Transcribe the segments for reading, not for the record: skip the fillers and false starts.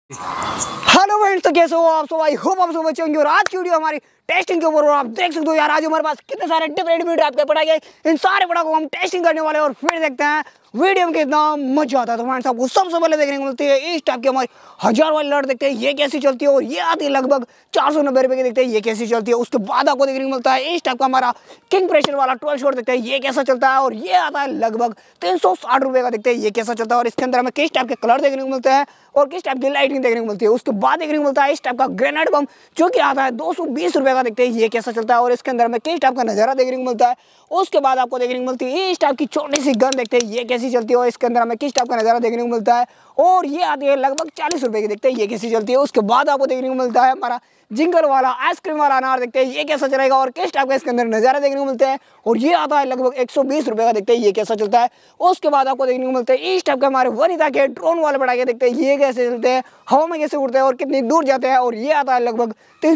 Hello friends, तो कैसे हो आप सब? आई होप आप सब अच्छे होंगे। और आज की वीडियो हमारी टेस्टिंग के ऊपर और आप देख सकते हो यार, आज हमारे पास कितने सारे डिफरेंट वीडियो आपके पढ़ाए गए। इन सारे प्रोडक्ट को हम टेस्टिंग करने वाले हैं और फिर देखते हैं वीडियो में कितना मजा आता है। तो फ्रेंड्स, आपको सबसे पहले देखने को मिलती है इस टाइप की हमारी 1000 वाली लड़, देखते हैं ये कैसी चलती है और ये आती है लगभग 490 रुपए की। देखते हैं ये कैसी चलती है। उसके बाद आपको देखने को मिलता है इस टाइप का हमारा किंग प्रेशर वाला 12 शॉट, देखते हैं ये कैसा चलता है और ये आता है लगभग 360 रुपए का। देखते हैं ये कैसा चलता है और इसके अंदर हमें किस टाइप के कलर देखने को मिलते हैं और किस टाइप की लाइटिंग देखने को मिलती है। उसके बाद देखने को मिलता है इस टाइप का ग्रेनेड बम जो कि आता है 220 रुपए का। देखते हैं ये कैसा चलता है और इसके अंदर हमें किस टाइप का नजारा देखने को मिलता है। उसके बाद आपको देखने को मिलती है इस टाइप की छोटी सी गन, देखते हैं ये कैसी चलती है और इसके अंदर हमें किस टाइप का नजारा देखने को मिलता है और ये आती है लगभग 40 रुपए की। देखते हैं ये कैसी चलती है। उसके बाद आपको देखने को मिलता है हमारा जिंगल वाला आइसक्रीम वाला अनार, देखते हैं ये कैसा चलेगा और किस टाइप का इसके अंदर नजारा देखने को मिलता है और ये आता है लगभग 120 रुपए का। देखते हैं ये कैसा चलता है। उसके बाद आपको देखने को मिलता है इस टाइप के हमारे वनिता के ड्रोन वाले पटाखे, देखते हैं ये कैसे चलते हैं, हवा में कैसे उड़ते हैं और कितनी दूर जाते हैं और ये आता है लगभग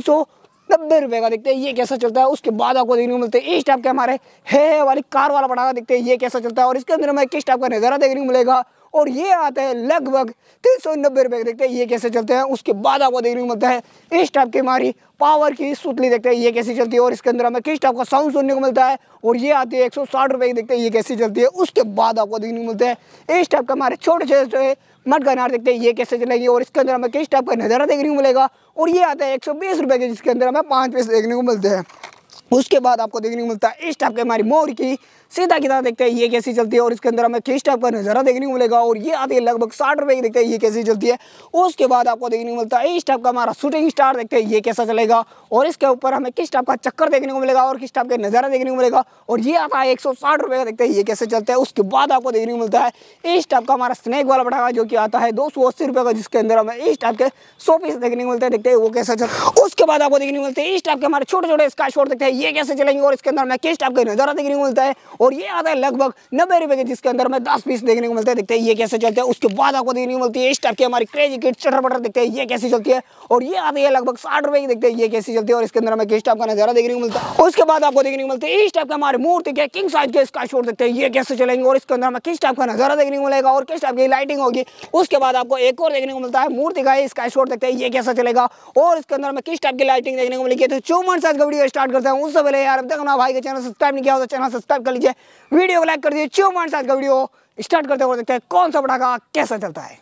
390 रुपए का। देखते हैं ये कैसा चलता है। उसके बाद आपको देखने को मिलते हैं इस टाइप के हमारे है वाली कार वाला पटाखा, देखते हैं ये कैसा चलता है और इसके अंदर हमें किस टाइप का नजारा देखने को मिलेगा और ये आता है लगभग 390 रुपए के। देखते हैं ये कैसे चलते हैं। उसके बाद आपको देखने को मिलता है इस टाइप की हमारी पावर की सुतली, देखते हैं ये कैसी चलती है और इसके अंदर हमें किस टाइप का साउंड सुनने को मिलता है और ये आती है 160 रुपए की। देखते हैं ये कैसी चलती है। उसके बाद आपको देखने को मिलता है इस टाइप का हमारे छोटे छोटे मटका अनार, देखते हैं ये कैसे चलेगी और इसके अंदर हमें किस टाइप का नज़ारा देखने को मिलेगा और ये आता है 120 रुपए के, जिसके अंदर हमें 5 पीस देखने को मिलते हैं। उसके बाद आपको देखने को मिलता है इस टाइप के हमारी मोर की सीधा की तरह, देखते हैं ये कैसी चलती है और इसके अंदर हमें किस टाइप का नज़ारा देखने को मिलेगा और ये आती है लगभग 60 रुपए की। देखते हैं ये कैसी चलती है। उसके बाद आपको देखने को मिलता है इस टाइप का हमारा शूटिंग स्टार, देखते हैं ये कैसा चलेगा और इसके ऊपर हमें किस टाइप का चक्कर देखने को मिलेगा और किस टाइप का नज़ारा देखने को मिलेगा और ये आता है 160 रुपए का। देखते हैं ये कैसे चलता है। उसके बाद आपको देखने को मिलता है इस टाइप का हमारा स्नैक वाला पटाखा जो कि आता है 280 रुपए का, जिसके अंदर हमें इस टाइप के 100 पीस देखने को मिलते हैं। देखते हैं वो कैसा चलता है। उसके बाद आपको देखने को मिलते हैं इस टाइप के हमारे छोटे छोटे स्काई शॉट, देखते हैं ये कैसे चलेंगे और इसके अंदर हमें किस टाइप का नज़ारा देखने को मिलता है और ये आता है लगभग 90 रुपए के, जिसके अंदर हमें 10 पीस देखने को मिलते हैं। देखते हैं ये कैसे चलते हैं। उसके बाद आपको देखने को मिलती है इस टाइप की हमारी क्रेजी किड चटर बटर, देखते हैं ये कैसी चलती है और ये आती है लगभग 60 रुपए की। देखते हैं ये कैसी चलती है और इसके अंदर हमें किस टाइप का नजारा देखने को मिलता है। उसके बाद आपको देखने को मिलते हैं इस टाइप का हमारे मूर्ति के किंग साइज के स्काई शॉट, देखते हैं ये कैसे चलेंगे और इसके अंदर हमें किस टाइप का नजारा देखने को मिलेगा और किस टाइप की लाइटिंग होगी। उसके बाद आपको एक और देखने को मिलता है मूर्ति का स्काई शॉट, देखते हैं ये कैसा चलेगा और इसके अंदर हमें किस टाइप की लाइटिंग देखने को मिलेगी। तो 4 मिनट आज का वीडियो स्टार्ट करते हैं। उससे पहले यार अब तक हमारा भाई का चैनल सब्सक्राइब नहीं किया हो तो चैनल सब्सक्राइब कर लीजिए, वीडियो को लाइक कर दीजिए। 4 मिनट आज का वीडियो स्टार्ट करते हैं और देखते हैं कौन सा पटाखा कैसा चलता है।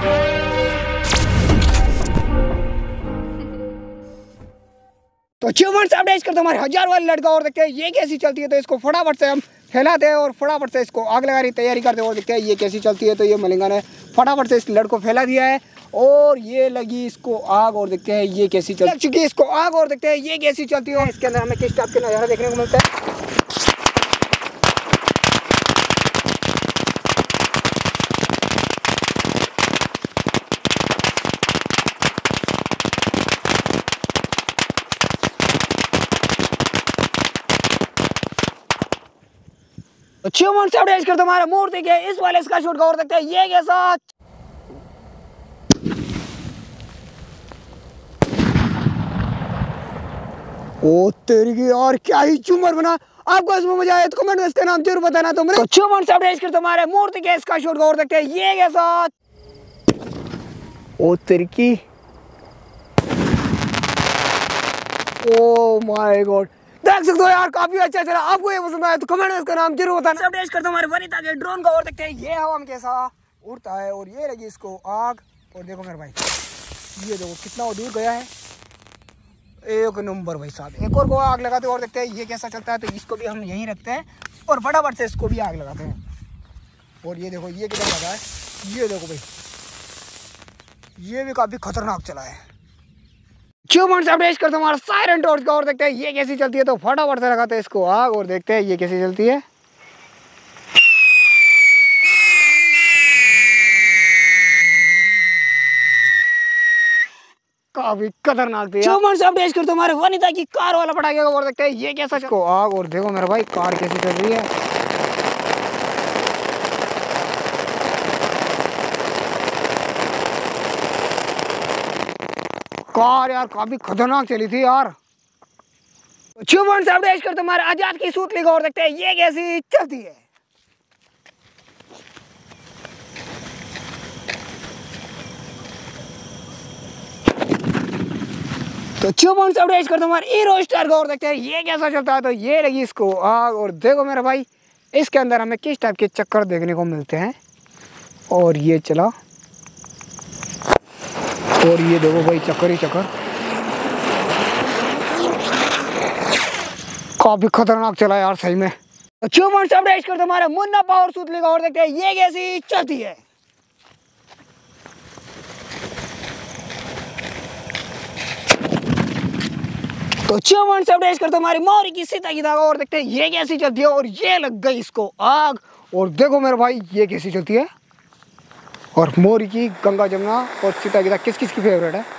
तो 4 मिनट अपडेट करते हैं हमारे 1000 वाली लड़का और देखते हैं ये कैसी चलती है। तो इसको फटाफट से हम फैलाते हैं और फटाफट से इसको आग लगाने की तैयारी करते हैं और देखते हैं ये कैसी चलती है। तो ये मलिंगा ने फटाफट से इस लड़ को फैला दिया है और ये लगी इसको आग और देखते हैं ये कैसी चल चुकी है इसको आग और देखते हैं ये कैसी चलती है। इसके अंदर हमें किस टाइप के नज़ारा देखने को मिलता है। अचीवमेंट से अपडेट करते हमारे मूर्ति के इस वाले इसका शूट का और देखते हैं ये कैसा। ओ तेरी की यार क्या ही चूमर बना। आपको इसमें मजा आया तो कमेंट में इसका नाम जरूर बताना। तो मेरे अचीवमेंट से अपडेट करते हमारे मूर्ति के इसका शूट का और देखते हैं ये कैसा। ओ तेरी की ओ माय गॉड, देख सकते हो यार काफी अच्छा चला। आपको ये पसंद आया तो कमेंट में इसका नाम जरूर बताना। अपडेट करते हमारे वनिता के ड्रोन का और देखते हैं ये हवा में कैसा उड़ता है और ये लगी इसको आग और देखो मेरे भाई ये देखो कितना दूर गया है। एक नंबर भाई साहब। एक और को आग लगाते हैं और देखते हैं ये कैसा चलता है। तो इसको भी हम यहीं रखते हैं और फटाफट से इसको भी आग लगाते हैं और ये देखो ये किधर लगा है। ये देखो भाई ये भी काफी खतरनाक चला है। 4 मिनट अपडेट करते हमारा सायरन टॉर्च का और देखते हैं ये कैसी चलती है। तो फटाफट से लगाते हैं इसको आग और देखते हैं ये कैसी चलती है। काफी खतरनाक थी। 4 मिनट अपडेट करते हमारे वनिता की कार वाला पटाखे का और देखते हैं ये कैसा इसको आग और देखो मेरा भाई कार कैसी चल रही है। कार यार काफी खतरनाक चली थी यार। 4 मिनट अपडेट करते हमारे आजाद की सूतली का और देखते हैं ये कैसी चलती है। तो चुपन सब रेस करते हमारे हीरो स्टार का और देखते हैं ये कैसा चलता है। तो ये लगी इसको आग और देखो मेरा भाई इसके अंदर हमें किस टाइप के चक्कर देखने को मिलते हैं। और ये चला और ये देखो भाई चक्कर ही चक्कर, काफी खतरनाक चला यार सही में। तो चुपन सब रेस करते हमारे मुन्ना पावर सूट लेगा और देखते हैं ये कैसी चलती है। तो चुपन सब रेस करते हमारी मोरी की सीता की धागा और देखते हैं ये कैसी चलती है। और ये लग गई इसको आग और देखो मेरे भाई ये कैसी चलती है। और मोरी की गंगा जमुना और सीता की धागा किस किस की फेवरेट है।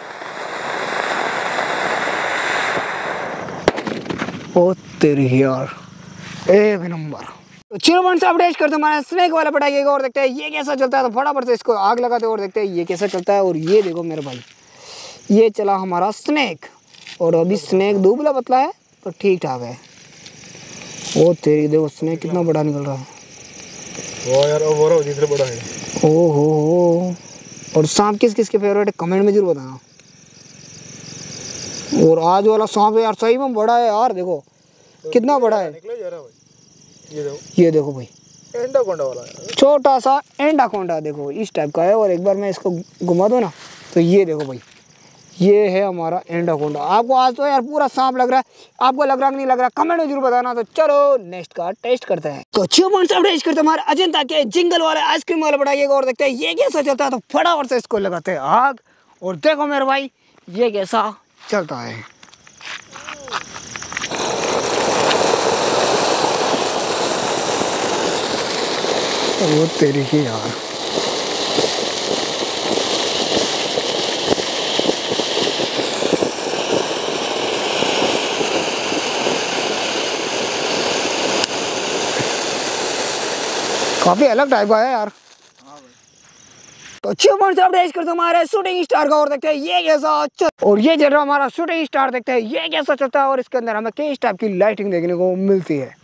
ओ तेरी यार एक नंबर। तो चुपन सब रेस करते हमारे स्नेक वाला पटाखेगा और देखते हैं ये कैसा चलता है। तो फटाफट से इसको आग लगाते और देखते हैं ये कैसा चलता है। और ये देखो मेरे भाई ये चला हमारा स्नेक और अभी स्नेक दुबला पतला है तो ठीक ठाक है। ओ तेरी देखो स्नेक कितना बड़ा निकल रहा है। वो यार वो जितना बड़ा है। ओ हो। और सांप किस किस के फेवरेट है कमेंट में जरूर बताना। और आज वाला सांप यार सही में बड़ा है यार, देखो तो कितना बड़ा है। निकले जा रहा भाई। ये देखो भाई एंडाकोंडा वाला है। छोटा सा एंडाकोंडा देखो इस टाइप का है। और एक बार मैं इसको घुमा दूँ ना तो ये देखो भाई ये है हमारा एंडाकोंडा। आपको आज तो यार पूरा सांप लग रहा है, आपको लग रहा कि नहीं लग रहा कमेंट में जरूर बताना। तो चलो नेक्स्ट का टेस्ट करते हैं। तो चुपन सब टेस्ट करते हैं हमारे अजंता के जिंगल वाले आइसक्रीम वाले बढ़ाइएगा और देखते हैं ये कैसा चलता है। तो फटाफट से इसको लगाते हैं आग और देखो मेरे भाई ये कैसा चलता है। वो तेरी ही यार काफी अलग टाइप का है यार। तो चुपन सब रेस करते हमारे शूटिंग स्टार का और देखते हैं ये कैसा चल। और ये चल रहा हमारा शूटिंग स्टार देखते हैं ये कैसा चलता है। और इसके अंदर हमें किस टाइप की लाइटिंग देखने को मिलती है।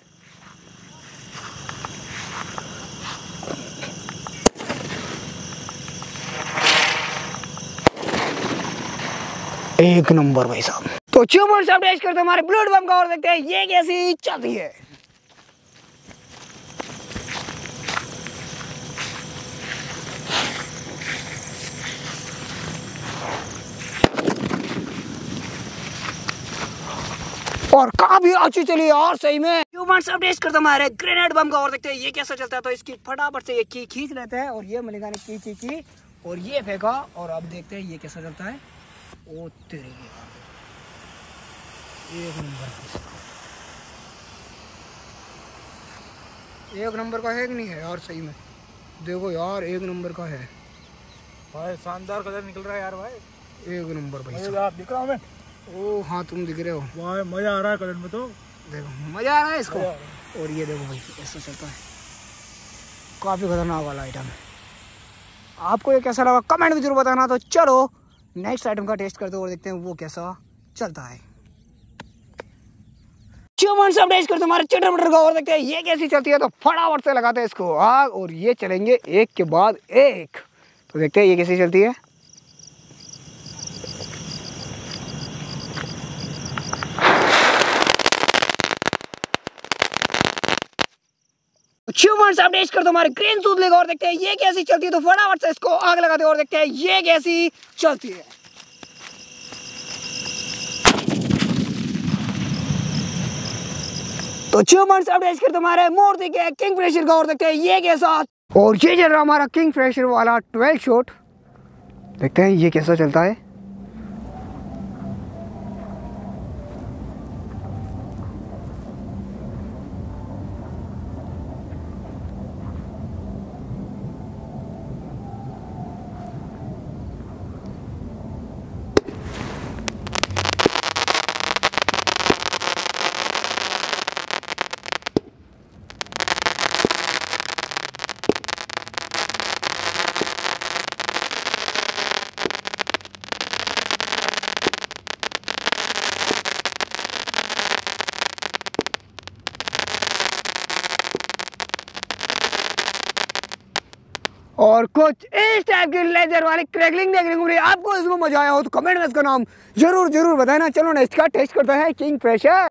एक नंबर भाई साहब। तो चुपन सब रेस करते हमारे ब्लड बम का और देखते हैं ये कैसी चलती है। और काफी अच्छी चली यार सही में। ह्यूमन सब टेस्ट करते हमारे ग्रेनेड बम का और देखते हैं ये कैसा चलता है। तो इसकी फटाफट से ये की खींच लेते हैं और ये मलिका ने की और ये फेंका और अब देखते हैं ये कैसा चलता है। ओ तेरी एक नंबर का है कि नहीं है यार सही में। देखो यार एक नंबर का है भाई, शानदार कलर निकल रहा है यार भाई। एक नंबर भाई आप दिख रहा हूँ मैं। ओ हाँ तुम दिख रहे हो भाई, मजा आ रहा है कलर में। तो देखो मजा आ रहा है इसको। और ये देखो भाई ऐसा चलता है, काफी खतरनाक वाला आइटम है। आपको ये कैसा लगा कमेंट में जरूर बताना। तो चलो नेक्स्ट आइटम का टेस्ट करते हैं और देखते हैं वो कैसा चलता है। चुपन सब टेस्ट करते हमारे चटर मटर का और देखते हैं ये कैसी चलती है। तो फटाफट से लगाते हैं इसको आग और ये चलेंगे एक के बाद एक। तो देखते हैं ये कैसी चलती है। चुपन सब टेस्ट करते हमारे ग्रीन सूद लेगा और देखते हैं ये कैसी चलती है। तो फटाफट से इसको आग लगाते हैं और देखते हैं ये कैसी चलती है। तो चुपन सब टेस्ट करते हमारे मूर्ति के किंग फ्रेशर का और देखते हैं ये कैसा। और ये चल रहा हमारा किंग फ्रेशर वाला 12 शॉट, देखते हैं ये कैसा चलता है। और कुछ इस टाइप की लेजर वाली क्रैकलिंग देखने को मिली। आपको इसमें मजा आया हो तो कमेंट में इसका नाम जरूर बताना। चलो नेक्स्ट का टेस्ट करते हैं किंग फिशर।